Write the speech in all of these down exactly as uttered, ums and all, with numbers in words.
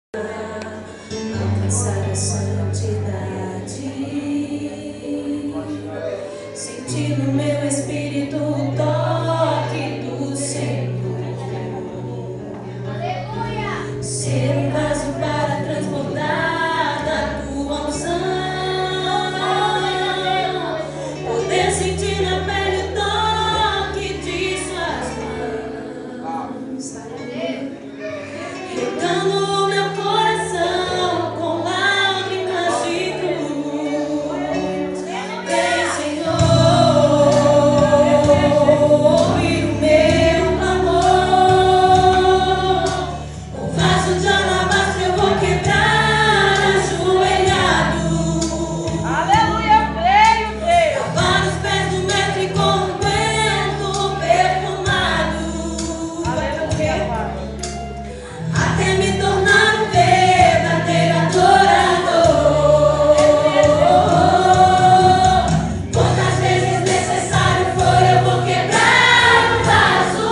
alcançar a santidade. Sentir no meu espírito o toque do Senhor. Aleluia! Ser um vaso para transbordar da tua unção. Poder sentir na pele o toque de suas mãos. Regando o meu coração com lágrimas de cruz. Vem, Senhor, ouvir o meu clamor. O vaso de alabastro eu vou quebrar ajoelhado. Aleluia, eu creio, Deus. Lavar os pés do mestre com um vento perfumado. Aleluia, até me tornar um verdadeiro adorador. Quantas vezes necessário for, eu vou quebrar o vaso,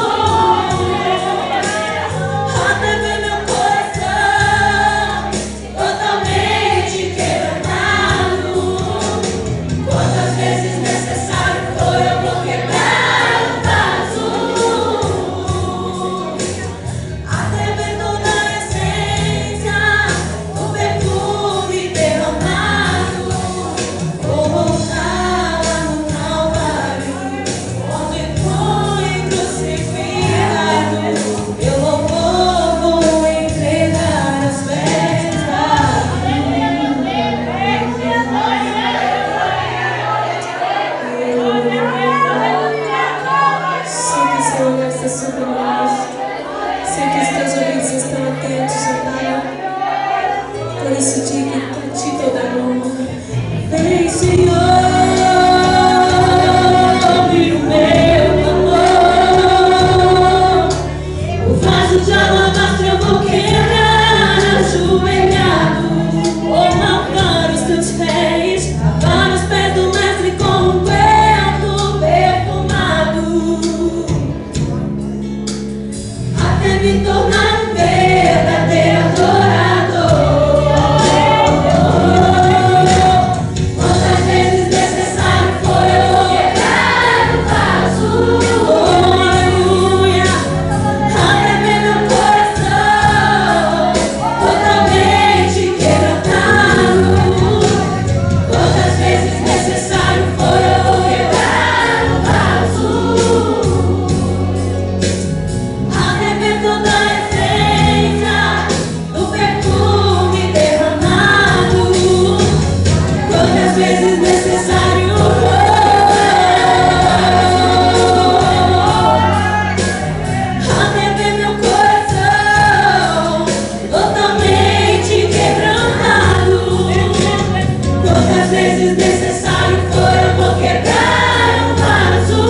até ver meu coração totalmente quebrantado. Quantas vezes necessário for, eu vou quebrar o vaso, até ver toda a essência do perfume derramado. Vou voltar lá no Calvário, onde foi crucificado. Meu louvor vou entregar aos pés da Sei que seu olhar está sobre nós. Sei que os teus ouvidos estão atentos, ó Pai. Por isso digo a ti toda a honra. Vem, Senhor, ouvir o meu clamor. O vaso de alabastro eu vou quebrar ajoelhado. Vou marcar os teus pés, lavar os pés do mestre com um vento perfumado, até me tornar um verdadeiro adorador. Quantas vezes necessário for, eu vou quebrar o vaso, aleluia, até ver meu coração totalmente quebrantado. Quantas vezes necessário for, eu vou quebrar o vaso, até ver toda a essência do perfume derramado. Quantas vezes necessário for, até ver meu coração totalmente quebrantado. Quantas vezes necessário for, eu vou quebrar o vaso,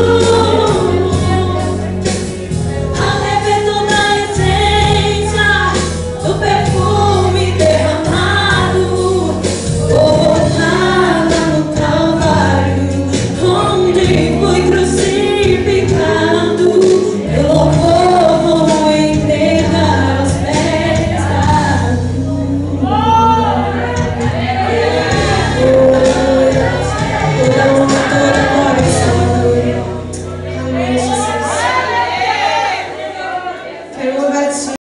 até ver toda a essência do perfume derramado. Vou voltar lá no Calvário, onde fui crucificado. Meu louvor vou entregar aos pés da toda honra, toda glória, Senhor. Amém, Jesus. Quero louvar a Ti.